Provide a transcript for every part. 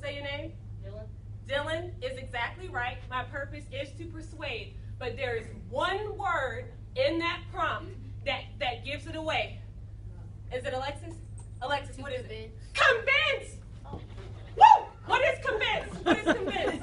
Say your name. Dylan. Dylan is exactly right. My purpose is to persuade. But there is one word in that prompt that gives it away. Is it Alexis? Alexis, what is it? Convince! Oh. Woo! What is convince? What is convince?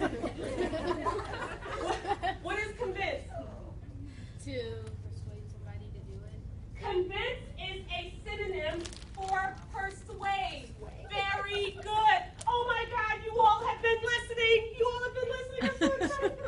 What is convince? To persuade somebody to do it. Convince is a synonym for persuade. Very good. Oh my God, you all have been listening. You all have been listening. I'm so excited.